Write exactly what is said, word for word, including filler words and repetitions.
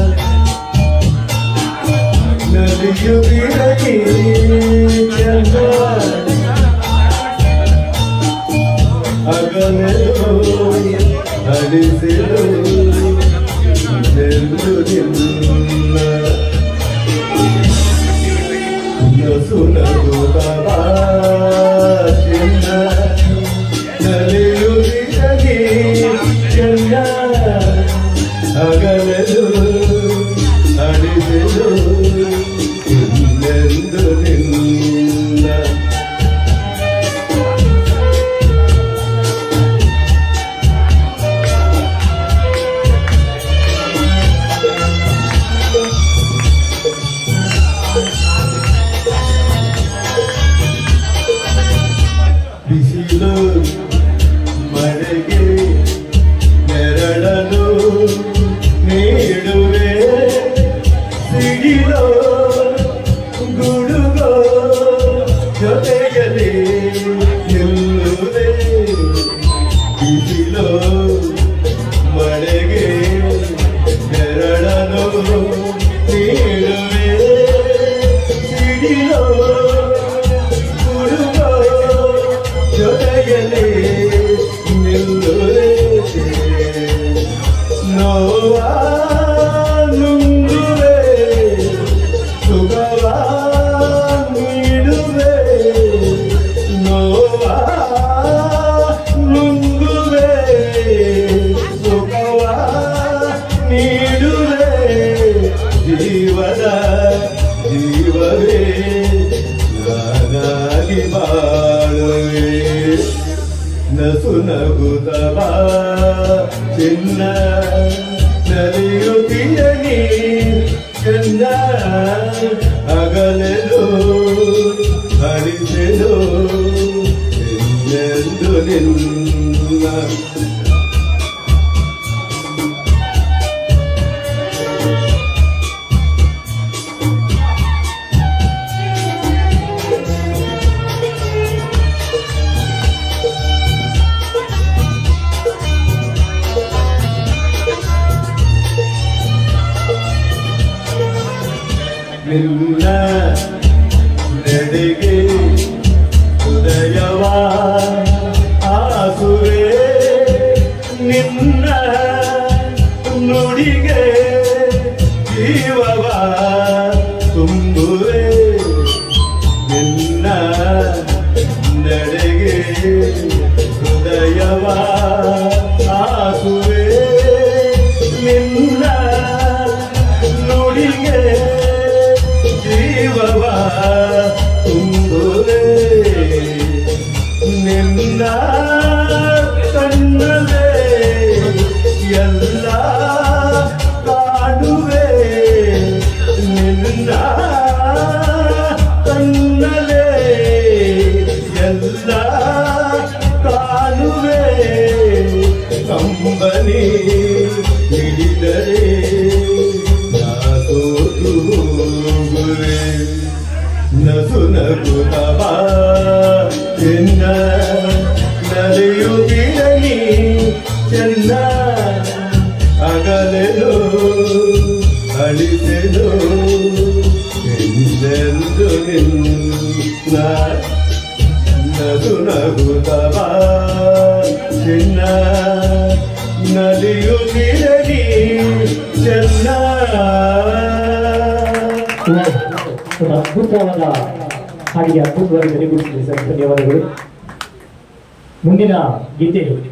ನಲಿಯುತ್ತಿರಲಿ ಚಂದ ಅಗಲೆದು ಅಳಿಸೆದು ಎಂದು ನಿನ್ನ ನಸುನಗುತ್ತವ ಚಿನ್ನ ನಲಿಯುತ್ತಿರಲಿ ಚಂದ ಅಗಲೆದು ಅಳಿಸೆದು ಎಂದು ನಿನ್ನ ಬಿಸಿಲು ಮಳೆಗೆ ನೆರಳನು ನೀಡುವೆ ಸಿಡಿಲೋ ಗುಡುಗೋ ಜೊತೆಯಲ್ಲಿ ನಿಲ್ಲುವೆ ಬಿಸಿಲೋ ಮಳೆಗೆ ನೆರಳನು ನೀಡುವೆ ಸಿಡಿಲೋ ಗುಡುಗೋ ಜೊತೆಯಲ್ಲಿ ನಿಲ್ಲುವೆ ನೋವಾ ನುಂಗುವೆ ಸುಖವಾ ನೀಡುವೆ ನೋವಾ ನುಂಗುವೆ ಸುಖವಾ ನೀಡುವೆ ಜೀವದ ಜೀವವೇ ನಾನಾಗಿ ಬಾಳುವೆ ನಸು ನಗುತ್ತವ ಚಿನ್ನ ನಲಿಯುತ್ತಿರಲಿ ಚಂದ ಅಗಲೆದು ಅಳಿಸೆದು ಎಂದು ನಿನ್ನ ನಿನ್ನ ನಡೆಗೆ ಹೃದಯವ ಆಸುವೆ ನಿನ್ನ ನುಡಿಗೆ ಜೀವವ ತುಂಬುವೆ ನಿನ್ನ ನಡೆಗೆ ಹೃದಯವ ಆಸುವೆ ನಿನ್ನ ನುಡಿಗೆ ಜೀವವ ತುಂಬುವೆ ನಿನ್ನ ಕಣ್ಣಲೆ ಎಲ್ಲ ಕಾಣುವೆ ನಿನ್ನ ಕಣ್ಣಲೆ ಎಲ್ಲ ಕಾಣುವೆ ಕಂಬನಿ ಹಿಡಿದರೆ ಸೋತು ಹೋಗುವೆ ನಸು ನಗುತ್ತವ ಚಿನ್ನ ನಲಿಯುತ್ತಿರಲಿ ಚೆನ್ನ ಅಗಲೆದು ಅಳಿಸೆದು ಎಂದೆಂದು ನಿನ್ನ ನಸು ನಗುತ್ತವ ಚಿನ್ನ ನಲಿಯುತ್ತಿರಲಿ ಚೆನ್ನ ಅದ್ಭುತವಾದ ಹಾಡಿಗೆ ಅದ್ಭುತವಾಗಿ ನೆಲೆಗೊಳಿಸಿದೆ ಸರ್, ಧನ್ಯವಾದಗಳು. ಮುಂದಿನ ಗೀತೆ